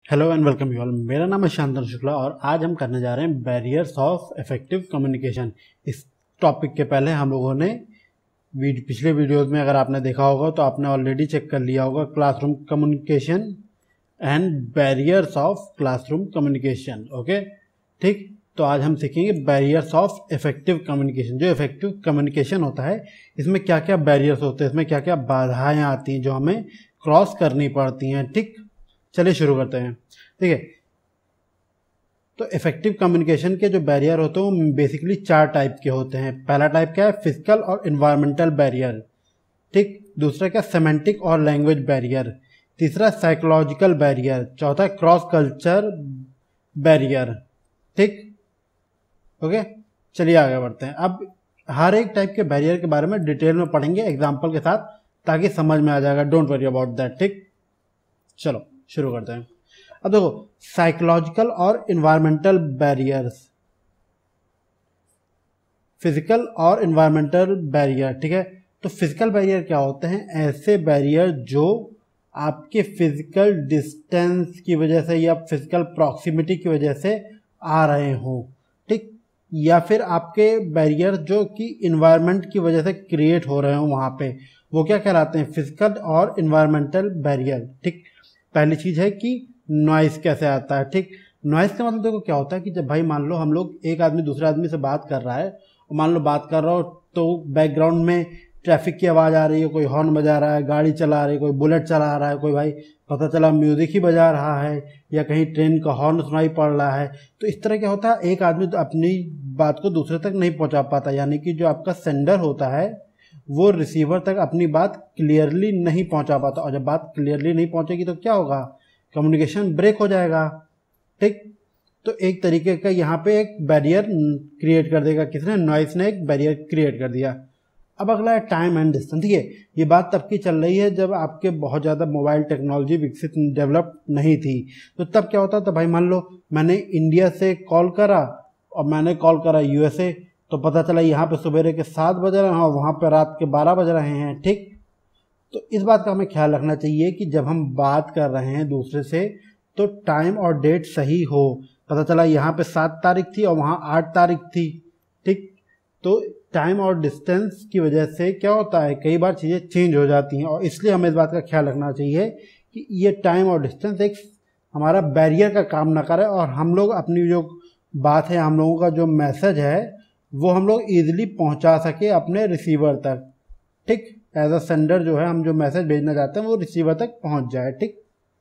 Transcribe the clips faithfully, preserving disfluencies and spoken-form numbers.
Hello and welcome you all. मेरा नाम है शांतनु शुक्ला और आज हम करने जा रहे हैं बैरियर्स ऑफ इफेक्टिव कम्युनिकेशन। इस टॉपिक के पहले हम लोगों ने वीड, पिछले वीडियोस में अगर आपने देखा होगा तो आपने ऑलरेडी चेक कर लिया होगा classroom communication and barriers of classroom communication. Okay ठीक, तो आज हम सीखेंगे बैरियर्स ऑफ इफेक्टिव कम्युनिकेशन। जो इफेक्टिव कम्युनिकेशन होता है इसमें क्या क्या बैरियर्स होते हैं, इसमें क्या क्या बाधाएं आती हैं जो हमें क्रॉस करनी पड़ती हैं। ठीक, चलिए शुरू करते हैं। ठीक है, तो इफेक्टिव कम्युनिकेशन के जो बैरियर होते हैं वो बेसिकली चार टाइप के होते हैं। पहला टाइप क्या है, फिजिकल और इन्वायरमेंटल बैरियर। ठीक, दूसरा क्या, सेमेंटिक और लैंग्वेज बैरियर। तीसरा साइकोलॉजिकल बैरियर। चौथा क्रॉस कल्चर बैरियर। ठीक, ओके चलिए आगे बढ़ते हैं। अब हर एक टाइप के बैरियर के बारे में डिटेल में पढ़ेंगे एग्जाम्पल के साथ, ताकि समझ में आ जाएगा। Don't worry about that. ठीक, चलो शुरू करते हैं। अब देखो, साइकोलॉजिकल और इन्वायरमेंटल बैरियर्स, फिजिकल और इन्वायरमेंटल बैरियर। ठीक है, तो फिजिकल बैरियर क्या होते हैं, ऐसे बैरियर जो आपके फिजिकल डिस्टेंस की वजह से या फिजिकल प्रॉक्सिमिटी की वजह से आ रहे हों। ठीक, या फिर आपके बैरियर जो कि इन्वायरमेंट की वजह से क्रिएट हो रहे हों वहाँ पे, वो क्या कहलाते हैं, फिजिकल और इन्वायरमेंटल बैरियर। ठीक, पहली चीज है कि नॉइस कैसे आता है। ठीक, नॉइस का मतलब देखो क्या होता है कि जब भाई मान लो हम लोग, एक आदमी दूसरे आदमी से बात कर रहा है और मान लो बात कर रहा हो तो बैकग्राउंड में ट्रैफिक की आवाज़ आ रही है, कोई हॉर्न बजा रहा है, गाड़ी चला रही है, कोई बुलेट चला रहा है, कोई भाई पता चला म्यूजिक ही बजा रहा है, या कहीं ट्रेन का हॉर्न सुनाई पड़ रहा है। तो इस तरह क्या होता है, एक आदमी तो अपनी बात को दूसरे तक नहीं पहुंचा पाता, यानी कि जो आपका सेंडर होता है वो रिसीवर तक अपनी बात क्लियरली नहीं पहुंचा पाता। और जब बात क्लियरली नहीं पहुंचेगी तो क्या होगा, कम्युनिकेशन ब्रेक हो जाएगा। ठीक, तो एक तरीके का यहाँ पे एक बैरियर क्रिएट कर देगा किसने, नॉइस ने एक बैरियर क्रिएट कर दिया। अब अगला है टाइम एंड डिस्टेंस। ठीक है, ये बात तब की चल रही है जब आपके बहुत ज़्यादा मोबाइल टेक्नोलॉजी विकसित डेवलप नहीं थी। तो तब क्या होता था, भाई मान लो मैंने इंडिया से कॉल करा और मैंने कॉल करा यूएसए, तो पता चला यहाँ पे सवेरे के सात बज रहे हैं और वहाँ पे रात के बारह बज रहे हैं। ठीक, तो इस बात का हमें ख्याल रखना चाहिए कि जब हम बात कर रहे हैं दूसरे से तो टाइम और डेट सही हो। पता चला यहाँ पे सात तारीख थी और वहाँ आठ तारीख थी। ठीक, तो टाइम और डिस्टेंस की वजह से क्या होता है, कई बार चीज़ें चेंज हो जाती हैं, और इसलिए हमें इस बात का ख्याल रखना चाहिए कि ये टाइम और डिस्टेंस एक हमारा बैरियर का काम ना करे और हम लोग अपनी जो बात है, हम लोगों का जो मैसेज है वो हम लोग ईजिली पहुंचा सके अपने रिसीवर तक। ठीक, एज अ सेंडर जो है हम जो मैसेज भेजना चाहते हैं वो रिसीवर तक पहुंच जाए। ठीक,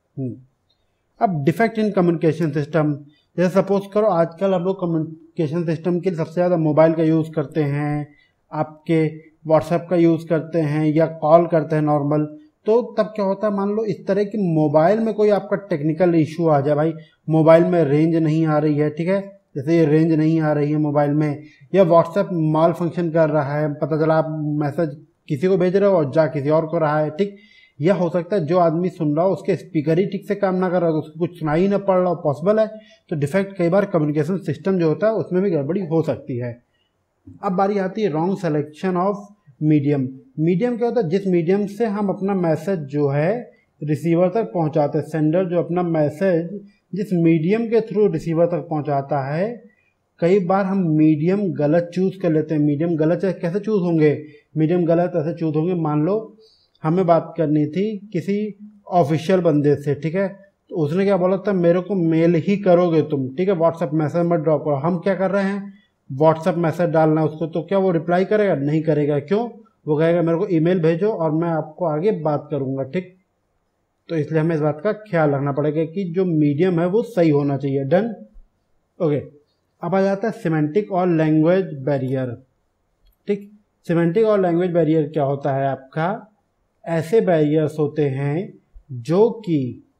अब डिफेक्ट इन कम्युनिकेशन सिस्टम, जैसे सपोज करो आजकल हम लोग कम्युनिकेशन सिस्टम के लिए सबसे ज़्यादा मोबाइल का यूज़ करते हैं, आपके व्हाट्सएप का यूज़ करते हैं या कॉल करते हैं नॉर्मल। तो तब क्या होता है, मान लो इस तरह की मोबाइल में कोई आपका टेक्निकल इशू आ जाए, भाई मोबाइल में रेंज नहीं आ रही है। ठीक है, जैसे ये रेंज नहीं आ रही है मोबाइल में, या व्हाट्सएप माल फंक्शन कर रहा है, पता चला आप मैसेज किसी को भेज रहे हो और जा किसी और को रहा है। ठीक, यह हो सकता है जो आदमी सुन रहा हो उसके स्पीकर ही ठीक से काम ना कर रहा हो, उसको कुछ सुनाई ही ना पड़ रहा हो, पॉसिबल है। तो डिफेक्ट कई बार कम्युनिकेशन सिस्टम जो होता है उसमें भी गड़बड़ी हो सकती है। अब बारी आती है wrong selection of medium. Medium क्या होता है, जिस मीडियम से हम अपना मैसेज जो है रिसीवर तक पहुंचाते हैं, सेंडर जो अपना मैसेज जिस मीडियम के थ्रू रिसीवर तक पहुंचाता है, कई बार हम मीडियम गलत चूज कर लेते हैं। मीडियम गलत कैसे चूज होंगे, मीडियम गलत ऐसे चूज होंगे, मान लो हमें बात करनी थी किसी ऑफिशियल बंदे से। ठीक है, तो उसने क्या बोला था, मेरे को मेल ही करोगे तुम। ठीक है, व्हाट्सएप मैसेज मत ड्रॉप करो। हम क्या कर रहे हैं, व्हाट्सएप मैसेज डालना है उसको, तो क्या वो रिप्लाई करेगा, नहीं करेगा। क्यों, वो कहेगा मेरे को ईमेल भेजो और मैं आपको आगे बात करूंगा। ठीक, तो इसलिए हमें इस बात का ख्याल रखना पड़ेगा कि जो मीडियम है वो सही होना चाहिए। Done, okay. अब आ जाता है सिमेंटिक और लैंग्वेज बैरियर। ठीक, सिमेंटिक और लैंग्वेज बैरियर क्या होता है, आपका ऐसे बैरियर्स होते हैं जो कि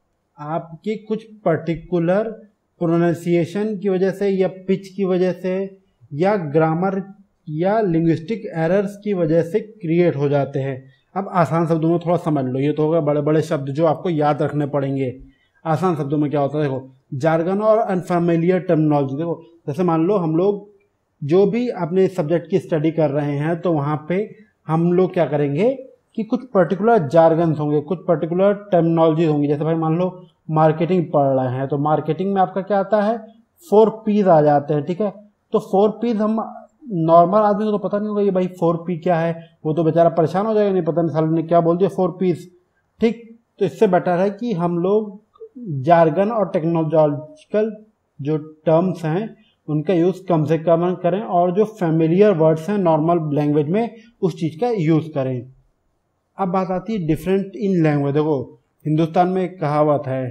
आपकी कुछ पर्टिकुलर प्रोनाउंसिएशन की वजह से या पिच की वजह से या ग्रामर या लिंग्विस्टिक एरर्स की वजह से क्रिएट हो जाते हैं। अब आसान शब्दों में थोड़ा समझ लो, ये तो होगा बड़े बड़े शब्द जो आपको याद रखने पड़ेंगे। आसान शब्दों में क्या होता है, देखो जार्गन और अनफेमिलियर टर्मिनोलॉजी। देखो जैसे मान लो हम लोग जो भी अपने सब्जेक्ट की स्टडी कर रहे हैं तो वहाँ पे हम लोग क्या करेंगे कि कुछ पर्टिकुलर जार्गन्स होंगे, कुछ पर्टिकुलर टर्मिनोलॉजी होंगी। जैसे भाई मान लो मार्केटिंग पढ़ रहे हैं तो मार्केटिंग में आपका क्या आता है, फोर पीज आ जाते हैं, ठीक है। तो फोर पीज हम नॉर्मल आदमी को तो पता नहीं होगा ये भाई फोर पी क्या है, वो तो बेचारा परेशान हो जाएगा, नहीं पता नहीं साल ने क्या बोल दिया फोर पीज, ठीक। तो इससे बेटर है कि हम लोग जार्गन और टेक्नोलॉजिकल जो टर्म्स हैं उनका यूज़ कम से कम करें और जो फेमिलियर वर्ड्स हैं नॉर्मल लैंग्वेज में उस चीज़ का यूज़ करें। अब बात आती है डिफरेंट इन लैंग्वेज। देखो हिंदुस्तान में एक कहावत है,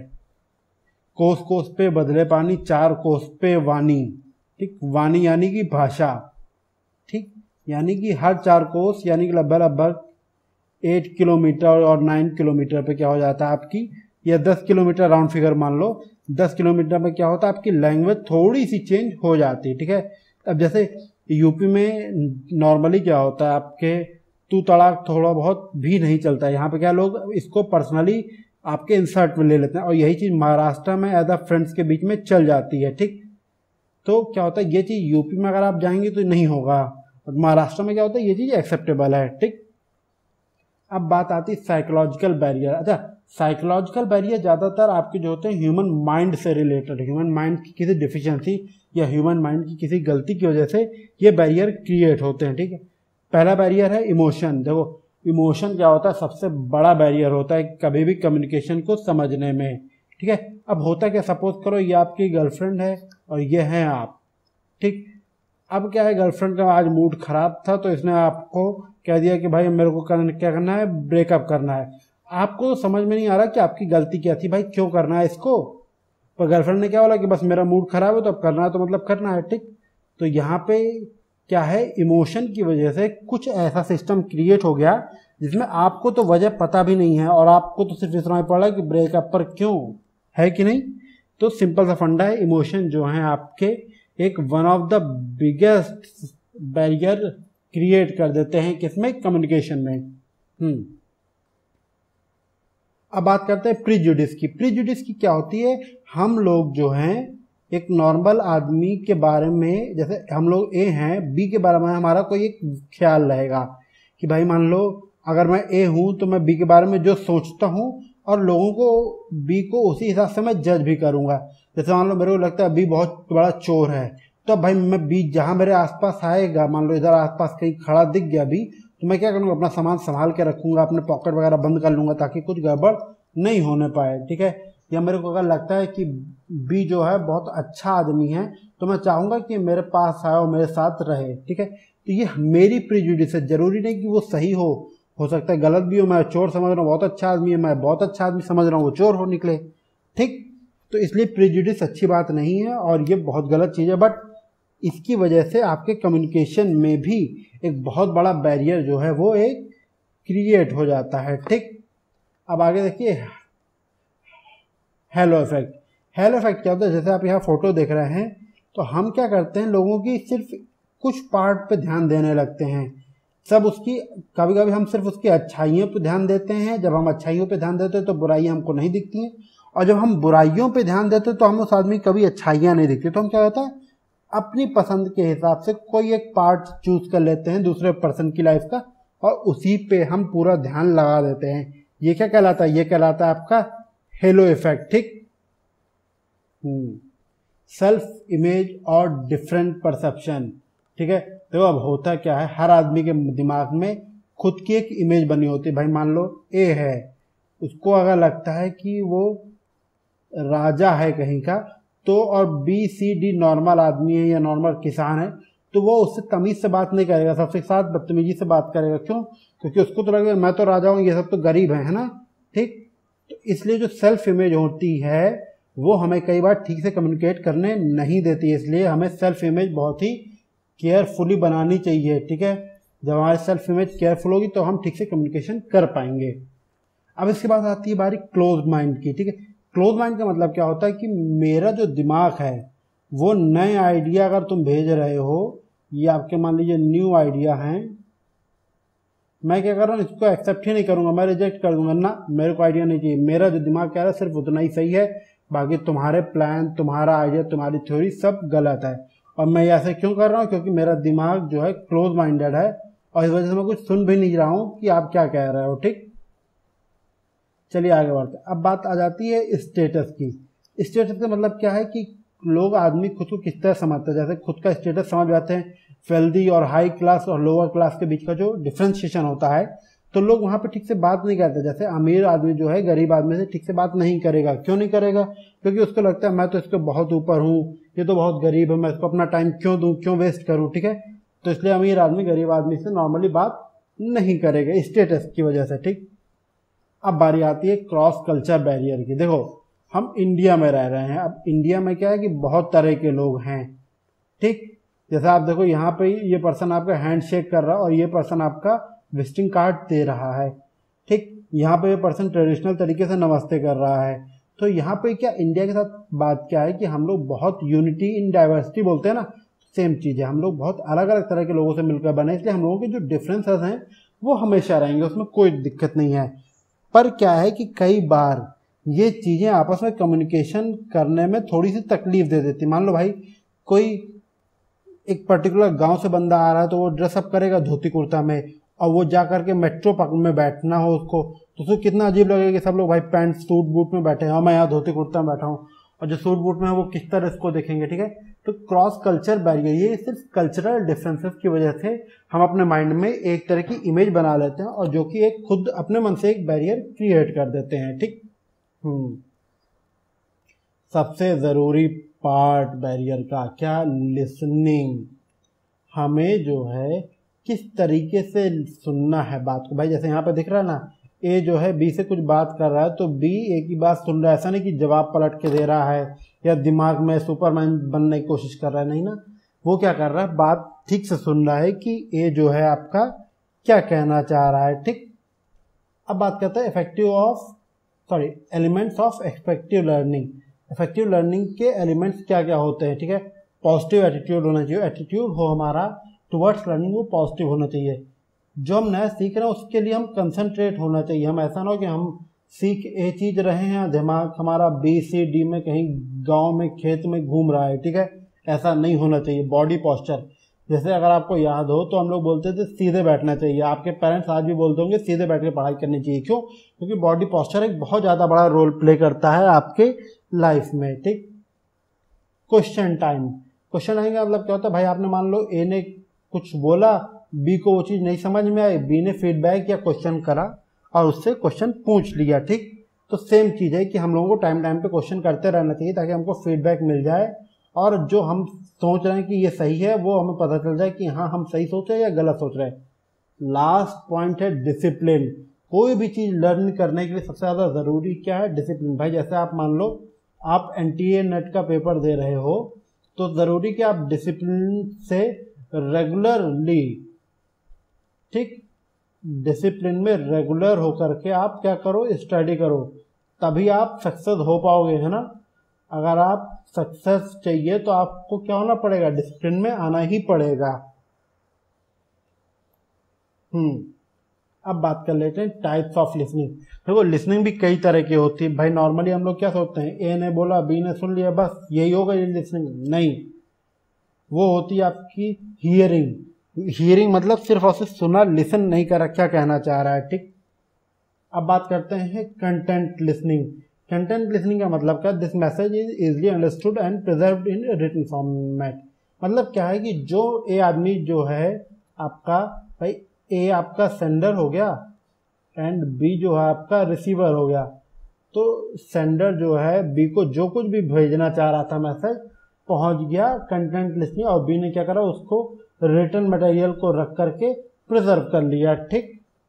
कोस कोस पे बदले पानी, चार कोस पे वानी, ठीक। वानी यानी कि भाषा, ठीक, यानी कि हर चार कोस यानी कि लगभग लगभग एट किलोमीटर और नाइन किलोमीटर पे क्या हो जाता है आपकी, या दस किलोमीटर राउंड फिगर मान लो, दस किलोमीटर में क्या होता है आपकी लैंग्वेज थोड़ी सी चेंज हो जाती है, ठीक है। अब जैसे यूपी में नॉर्मली क्या होता है आपके तू तड़ाक थोड़ा बहुत भी नहीं चलता है, यहाँ पे क्या लोग इसको पर्सनली आपके इंसर्ट में ले लेते हैं और यही चीज़ महाराष्ट्र में एज अ फ्रेंड्स के बीच में चल जाती है, ठीक। तो क्या होता है ये चीज़ यूपी में अगर आप जाएंगे तो नहीं होगा, और महाराष्ट्र में क्या होता है ये चीज़ एक्सेप्टेबल है, ठीक। अब बात आती है साइकोलॉजिकल बैरियर। अच्छा, साइकोलॉजिकल बैरियर ज़्यादातर आपके जो होते हैं ह्यूमन माइंड से रिलेटेड, ह्यूमन माइंड की किसी डिफिशियंसी या ह्यूमन माइंड की किसी गलती की वजह से ये बैरियर क्रिएट होते हैं, ठीक है। पहला बैरियर है इमोशन। देखो इमोशन क्या होता है, सबसे बड़ा बैरियर होता है कभी भी कम्युनिकेशन को समझने में, ठीक है। अब होता क्या, सपोज करो ये आपकी गर्लफ्रेंड है और ये हैं आप, ठीक। अब क्या है, गर्लफ्रेंड का आज मूड खराब था तो इसने आपको कह दिया कि भाई मेरे को करना क्या करना है, ब्रेकअप करना है। आपको समझ में नहीं आ रहा कि आपकी गलती क्या थी, भाई क्यों करना है इसको, पर गर्लफ्रेंड ने क्या बोला कि बस मेरा मूड खराब है तो अब करना है तो मतलब करना है, ठीक। तो यहाँ पे क्या है, इमोशन की वजह से कुछ ऐसा सिस्टम क्रिएट हो गया जिसमें आपको तो वजह पता भी नहीं है और आपको तो सिर्फ इतना ही पड़ा कि ब्रेकअप पर क्यों है कि नहीं। तो सिंपल सा फंडा है, इमोशन जो है आपके एक one of the biggest barrier create कर देते हैं किसमें, कम्युनिकेशन में। हम्म अब बात करते हैं प्रीजुडिस की। प्रीजुडिस की क्या होती है, हम लोग जो हैं एक नॉर्मल आदमी के बारे में, जैसे हम लोग ए हैं, बी के बारे में हमारा कोई एक ख्याल रहेगा कि भाई मान लो अगर मैं ए हूँ तो मैं बी के बारे में जो सोचता हूँ और लोगों को बी को उसी हिसाब से मैं जज भी करूँगा। जैसे मान लो मेरे को लगता है बी बहुत बड़ा चोर है तो भाई मैं बी जहाँ मेरे आसपास आएगा, मान लो इधर आसपास कहीं खड़ा दिख गया बी, तो मैं क्या करूँगा, अपना सामान संभाल के रखूँगा, अपने पॉकेट वगैरह बंद कर लूँगा ताकि कुछ गड़बड़ नहीं होने पाए, ठीक है। या मेरे को अगर लगता है कि बी जो है बहुत अच्छा आदमी है तो मैं चाहूँगा कि मेरे पास आए और मेरे साथ रहे, ठीक है। तो ये मेरी प्रीजुडिस है, जरूरी नहीं कि वो सही हो हो सकता है गलत भी हो। मैं चोर समझ रहा हूँ बहुत अच्छा आदमी है, मैं बहुत अच्छा आदमी समझ रहा हूँ वो चोर हो निकले, ठीक। तो इसलिए प्रीजुडिस अच्छी बात नहीं है और ये बहुत गलत चीज़ है, बट इसकी वजह से आपके कम्युनिकेशन में भी एक बहुत बड़ा बैरियर जो है वो एक क्रिएट हो जाता है, ठीक। अब आगे देखिए हेलो इफेक्ट। हेलो इफेक्ट क्या होता है, जैसे आप यहाँ फोटो देख रहे हैं तो हम क्या करते हैं, लोगों की सिर्फ कुछ पार्ट पे ध्यान देने लगते हैं, सब उसकी, कभी कभी हम सिर्फ उसकी अच्छाइयों पे ध्यान देते हैं। जब हम अच्छाइयों पे ध्यान देते हैं तो बुराइयां हमको नहीं दिखती हैं, और जब हम बुराइयों पे ध्यान देते हैं तो हम उस आदमी की कभी अच्छाइयाँ नहीं दिखती। तो हम क्या होता है, अपनी पसंद के हिसाब से कोई एक पार्ट चूज कर लेते हैं दूसरे पर्सन की लाइफ का और उसी पे हम पूरा ध्यान लगा देते हैं। ये क्या कहलाता है, ये कहलाता है आपका हेलो इफेक्ट, ठीक। सेल्फ इमेज और डिफरेंट परसेप्शन, ठीक है। तो अब होता क्या है, हर आदमी के दिमाग में खुद की एक इमेज बनी होती है। भाई मान लो ए है, उसको अगर लगता है कि वो राजा है कहीं का, तो और बी सी डी नॉर्मल आदमी है या नॉर्मल किसान है, तो वो उससे तमीज से बात नहीं करेगा, सबसे साथ बदतमीजी से बात करेगा। क्यों, क्योंकि उसको तो लगेगा मैं तो राजा हूँ, ये सब तो गरीब है, है ना, ठीक। तो इसलिए जो सेल्फ इमेज होती है वो हमें कई बार ठीक से कम्युनिकेट करने नहीं देती है, इसलिए हमें सेल्फ इमेज बहुत ही केयरफुली बनानी चाहिए, ठीक है। जब हमारी सेल्फ इमेज केयरफुल होगी तो हम ठीक से कम्युनिकेशन कर पाएंगे। अब इसके बाद आती है बारी क्लोज माइंड की, ठीक है। क्लोज माइंड का मतलब क्या होता है कि मेरा जो दिमाग है वो नए आइडिया अगर तुम भेज रहे हो, ये आपके मान लीजिए न्यू आइडिया हैं, मैं क्या कर रहा हूँ, इसको एक्सेप्ट ही नहीं करूँगा, मैं रिजेक्ट कर दूंगा, ना मेरे को आइडिया नहीं चाहिए, मेरा जो दिमाग कह रहा है सिर्फ उतना ही सही है, बाकी तुम्हारे प्लान, तुम्हारा आइडिया, तुम्हारी थ्योरी सब गलत है। और मैं ऐसे क्यों कर रहा हूँ, क्योंकि मेरा दिमाग जो है क्लोज माइंडेड है और इस वजह से मैं कुछ सुन भी नहीं रहा हूँ कि आप क्या कह रहे हो, ठीक। चलिए आगे बढ़ते हैं। अब बात आ जाती है स्टेटस की। स्टेटस का मतलब क्या है कि लोग आदमी खुद को किस तरह समझते हैं। जैसे खुद का स्टेटस समझ जाते हैं, वेल्दी और हाई क्लास और लोअर क्लास के बीच का जो डिफ्रेंशिएशन होता है, तो लोग वहाँ पे ठीक से बात नहीं करते। जैसे अमीर आदमी जो है गरीब आदमी से ठीक से बात नहीं करेगा। क्यों नहीं करेगा? क्योंकि उसको लगता है मैं तो इसके बहुत ऊपर हूँ, ये तो बहुत गरीब है, मैं इसको अपना टाइम क्यों दूँ, क्यों वेस्ट करूँ, ठीक है। तो इसलिए अमीर आदमी गरीब आदमी से नॉर्मली बात नहीं करेगा स्टेटस की वजह से, ठीक। अब बारी आती है क्रॉस कल्चर बैरियर की। देखो हम इंडिया में रह रहे हैं, अब इंडिया में क्या है कि बहुत तरह के लोग हैं, ठीक। जैसे आप देखो यहाँ पे ये पर्सन आपका हैंड शेक कर रहा है और ये पर्सन आपका विजिटिंग कार्ड दे रहा है, ठीक। यहाँ पे ये पर्सन ट्रेडिशनल तरीके से नमस्ते कर रहा है। तो यहाँ पे क्या इंडिया के साथ बात क्या है कि हम लोग बहुत यूनिटी इन डाइवर्सिटी बोलते हैं ना, सेम चीज़ है। हम लोग बहुत अलग अलग तरह के लोगों से मिलकर बने, इसलिए हम लोगों के जो डिफरेंसेस हैं वो हमेशा रहेंगे, उसमें कोई दिक्कत नहीं है। पर क्या है कि कई बार ये चीज़ें आपस में कम्युनिकेशन करने में थोड़ी सी तकलीफ दे देती। मान लो भाई कोई एक पर्टिकुलर गांव से बंदा आ रहा है तो वो ड्रेसअप करेगा धोती कुर्ता में, और वो जा करके मेट्रो पक में बैठना हो उसको, तो उसको कितना अजीब लगेगा कि सब लोग भाई पैंट सूट बूट में बैठे हैं और मैं यहाँ धोती कुर्ता में बैठा हूँ, और जो सूट बूट में है वो किस तरह इसको देखेंगे, ठीक है। तो क्रॉस कल्चर बैरियर, ये सिर्फ कल्चरल डिफरेंसेस की वजह से हम अपने माइंड में एक तरह की इमेज बना लेते हैं और जो कि एक खुद अपने मन से एक बैरियर क्रिएट कर देते हैं, ठीक। हम्म सबसे ज़रूरी पार्ट बैरियर का क्या? लिसनिंग। हमें जो है किस तरीके से सुनना है बात को। भाई जैसे यहाँ पे दिख रहा है ना, ए जो है बी से कुछ बात कर रहा है तो बी ए की बात सुन रहा है। ऐसा नहीं कि जवाब पलट के दे रहा है या दिमाग में सुपरमैन बनने की कोशिश कर रहा है, नहीं ना। वो क्या कर रहा है, बात ठीक से सुन रहा है कि ए जो है आपका क्या कहना चाह रहा है, ठीक। अब बात करते हैं effective of sorry elements of effective learning. Effective learning के एलिमेंट्स क्या क्या होते हैं, ठीक है। पॉजिटिव एटीट्यूड होना चाहिए, एटीट्यूड हो हमारा टुवर्ड्स लर्निंग वो पॉजिटिव होना चाहिए। जो हम नया सीख रहे हैं उसके लिए हम कंसंट्रेट होना चाहिए। हम ऐसा ना हो कि हम सीख ए चीज़ रहे हैं, दिमाग हमारा बी सी डी में कहीं गांव में खेत में घूम रहा है, ठीक है। ऐसा नहीं होना चाहिए। बॉडी पोस्चर, जैसे अगर आपको याद हो तो हम लोग बोलते थे सीधे बैठना चाहिए। आपके पेरेंट्स आज भी बोलते होंगे सीधे बैठ के पढ़ाई करनी चाहिए। क्यों? क्योंकि बॉडी पोस्चर एक बहुत ज़्यादा बड़ा रोल प्ले करता है आपके लाइफ में, ठीक। क्वेश्चन टाइम, क्वेश्चन टाइम का मतलब क्या होता है, भाई आपने मान लो ए ने कुछ बोला, बी को वो चीज़ नहीं समझ में आई, बी ने फीडबैक या क्वेश्चन करा और उससे क्वेश्चन पूछ लिया, ठीक। तो सेम चीज़ है कि हम लोगों को टाइम टाइम पे क्वेश्चन करते रहना चाहिए ताकि हमको फीडबैक मिल जाए और जो हम सोच रहे हैं कि ये सही है वो हमें पता चल जाए कि हाँ हम सही सोच रहे हैं या गलत सोच रहे हैं। लास्ट पॉइंट है डिसिप्लिन। कोई भी चीज़ लर्न करने के लिए सबसे ज़्यादा ज़रूरी क्या है? डिसिप्लिन। भाई जैसे आप मान लो आप एन टी ए नेट का पेपर दे रहे हो तो ज़रूरी कि आप डिसिप्लिन से रेगुलरली, ठीक, डिसिप्लिन में रेगुलर होकर के आप क्या करो, स्टडी करो, तभी आप सक्सेस हो पाओगे, है ना। अगर आप सक्सेस चाहिए तो आपको क्या होना पड़ेगा? डिसिप्लिन में आना ही पड़ेगा। हम्म अब बात कर लेते हैं टाइप्स ऑफ लिसनिंग। देखो लिसनिंग भी कई तरह की होती है। भाई नॉर्मली हम लोग क्या सोचते हैं, ए ने बोला बी ने सुन लिया बस यही होगा ये लिसनिंग। नहीं, वो होती है आपकी हियरिंग। हियरिंग मतलब सिर्फ और सिर्फ सुना, लिसन नहीं करा क्या कहना चाह रहा है, ठीक। अब बात करते हैं कंटेंट लिसनिंग। कंटेंट लिसनिंग का मतलब क्या? This message is easily understood and preserved in written format. मतलब क्या है कि जो ए आदमी जो है आपका, भाई ए आपका सेंडर हो गया एंड बी जो है आपका रिसीवर हो गया। तो सेंडर जो है बी को जो कुछ भी भेजना चाह रहा था मैसेज पहुंच गया कंटेंट लिसनिंग, और बी ने क्या करा, उसको रिटन मटेरियल को रख करके प्रिजर्व कर लिया, ठीक।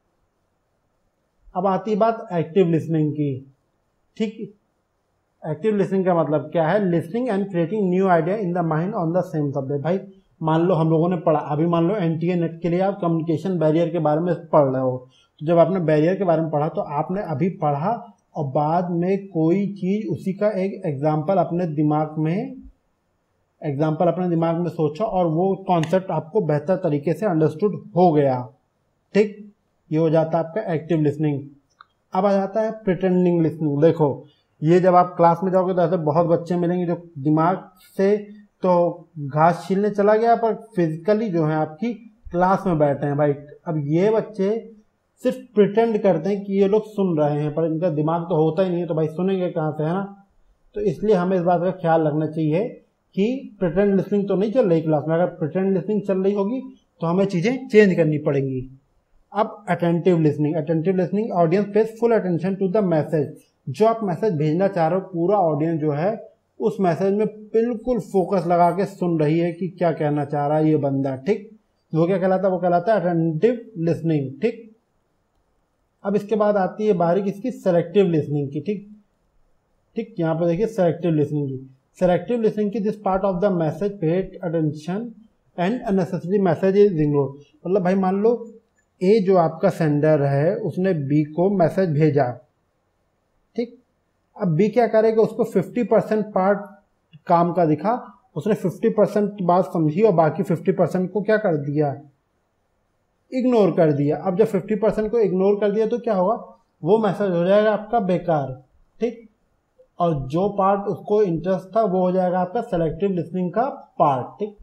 अब आती बात एक्टिव लिसनिंग की, ठीक। एक्टिव लिसनिंग का मतलब क्या है? Listening and creating new idea in the mind on the same subject. भाई मान लो हम लोगों ने पढ़ा, अभी मान लो एन टी ए नेट के लिए आप कम्युनिकेशन बैरियर के बारे में पढ़ रहे हो, तो जब आपने बैरियर के बारे में पढ़ा तो आपने अभी पढ़ा और बाद में कोई चीज़ उसी का एक एग्जाम्पल अपने दिमाग में एग्जाम्पल अपने दिमाग में सोचा और वो कॉन्सेप्ट आपको बेहतर तरीके से अंडरस्टूड हो गया, ठीक। ये हो जाता है आपका एक्टिव लिसनिंग। अब आ जाता है प्रिटेंडिंग लिसनिंग। देखो ये जब आप क्लास में जाओगे तो ऐसे बहुत बच्चे मिलेंगे जो दिमाग से तो घास छीलने चला गया पर फिजिकली जो है आपकी क्लास में बैठे हैं। भाई अब ये बच्चे सिर्फ प्रिटेंड करते हैं कि ये लोग सुन रहे हैं, पर इनका दिमाग तो होता ही नहीं है, तो भाई सुनेंगे कहाँ से, है ना। तो इसलिए हमें इस बात का ख्याल रखना चाहिए कि प्रिटेंड लिसनिंग तो नहीं चल रही क्लास में। अगर प्रिटेंड लिसनिंग चल रही होगी तो हमें चीज़ें चेंज करनी पड़ेंगी। अब attentive listening. Attentive listening, audience pays full attention to the message. जो आप मैसेज भेजना चाह रहे हो, पूरा ऑडियंस जो है उस मैसेज में बिल्कुल फोकस लगा के सुन रही है कि क्या कहना चाह रहा है ये बंदा, ठीक। वो क्या कहलाता है, वो कहलाता है अटेंटिव लिसनिंग, ठीक। अब इसके बाद आती है बारी किसकी, सेलेक्टिव लिसनिंग की, ठीक ठीक यहाँ पर देखिए सेलेक्टिव लिसनिंग की। सेलेक्टिव लिसनिंग की, this part of the message paid attention and unnecessary message is ignore. मतलब भाई मान लो ए जो आपका सेंडर है उसने बी को मैसेज भेजा, ठीक। अब बी क्या करेगा, उसको फिफ्टी परसेंट पार्ट काम का दिखा, उसने फिफ्टी परसेंट बात समझी और बाकी फिफ्टी परसेंट को क्या कर दिया, इग्नोर कर दिया। अब जब फिफ्टी परसेंट को इग्नोर कर दिया तो क्या होगा, वो मैसेज हो जाएगा आपका बेकार, ठीक। और जो पार्ट उसको इंटरेस्ट था वो हो जाएगा आपका सेलेक्टिव लिसनिंग का पार्ट, ठीक।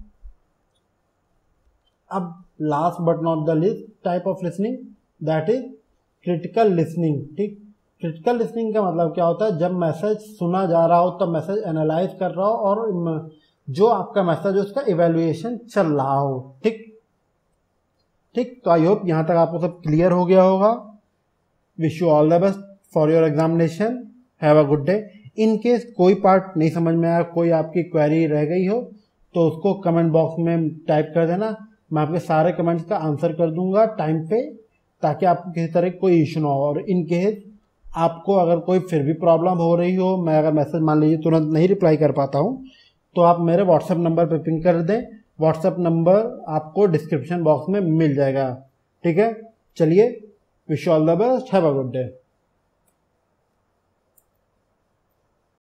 अब last but not the least type of listening, that is critical listening, ठीक। क्रिटिकल लिसनिंग का मतलब क्या होता है, जब मैसेज सुना जा रहा हो तब मैसेज एनालाइज कर रहा हो और जो आपका मैसेज है उसका इवेल्युएशन चल रहा हो, ठीक ठीक। तो आई होप यहाँ तक आपको सब क्लियर हो गया होगा। Wish you all the best for your examination, have a good day. In case कोई पार्ट नहीं समझ में आया, कोई आपकी क्वेरी रह गई हो तो उसको कमेंट बॉक्स में टाइप कर देना, मैं आपके सारे कमेंट्स का आंसर कर दूंगा टाइम पे, ताकि आपको किसी तरह कोई इशू ना हो। और इन केस आपको अगर कोई फिर भी प्रॉब्लम हो रही हो, मैं अगर मैसेज मान लीजिए तुरंत नहीं रिप्लाई कर पाता हूँ, तो आप मेरे व्हाट्सएप नंबर पर पिंग कर दें। व्हाट्सएप नंबर आपको डिस्क्रिप्शन बॉक्स में मिल जाएगा, ठीक है। चलिए, wish all the best, have a good day.